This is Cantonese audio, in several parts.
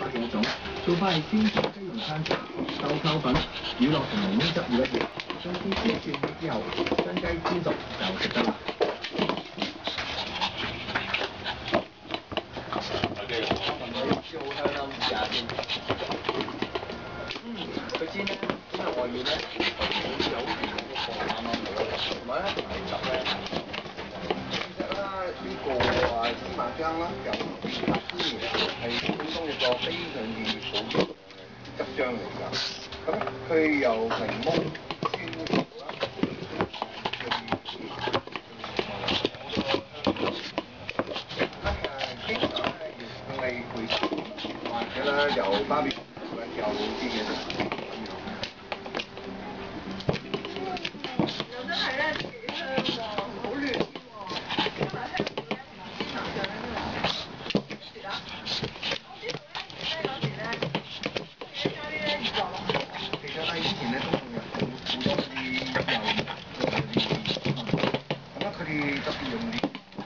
花嘅一種，做法係先煮雞蓉餐茶、豆蔻粉、乳酪同檸檬汁要一樣，將芝士轉起之後，將雞煎熟就食得啦。好香啦，試下先。佢煎咧，因為外面咧好似有啲嗰個啱啱好，同埋咧啲汁咧，其實啦呢個芝麻醬啦，有白芝麻係廣東一個非常之普遍嘅汁醬嚟㗎。咁佢有檸檬、酸葡啦，經常咧用嚟配菜，或者咧有芭比有啲嘢食。 又真係咧幾香喎，好嫩添喎，因為香料咧同埋芝麻醬咧都有。跟住啦，我知道咧嗰時咧加啲咧魚落去。 其實咧以前咧都仲有好多啲油嗰啲，咁啊佢哋特別用啲。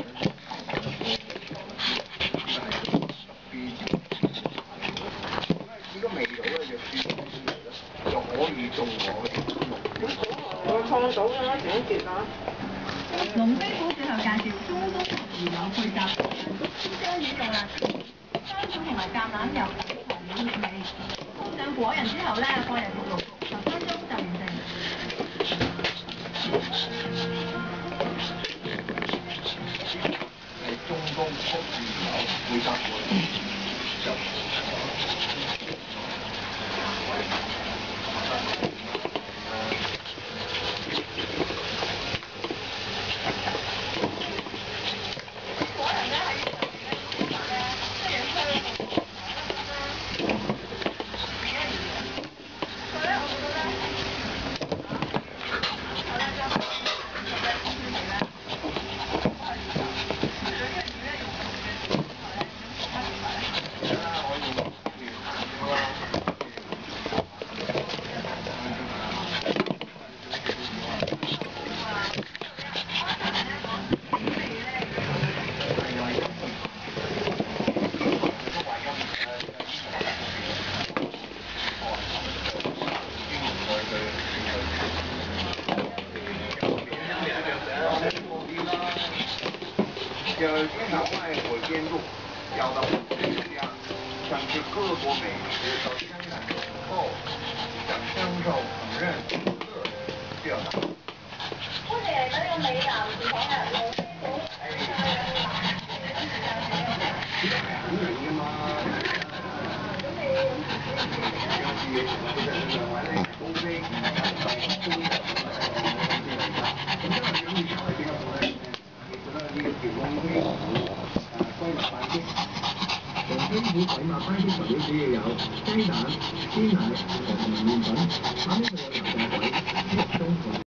創到啦，整碟啦。 龍飛虎最後介紹中東魚柳配搭薑魚用辣椒、香草同埋橄欖油等材料醃味，鋪上果仁之後咧，放入焗爐焗10分鐘就完成。 係中東曲魚柳配搭果仁。经常在火煎入，调到这样，像是各国美食到香港之后，想享受烹饪乐趣要大。 歡迎嗰個美男子講嘅龍飛虎。 肯定㗎嘛。高飛，龍飛虎鬼馬班的材料主要有雞蛋、鮮奶、糖同埋麵粉，反正佢有油炸鬼、豬肉鬆同。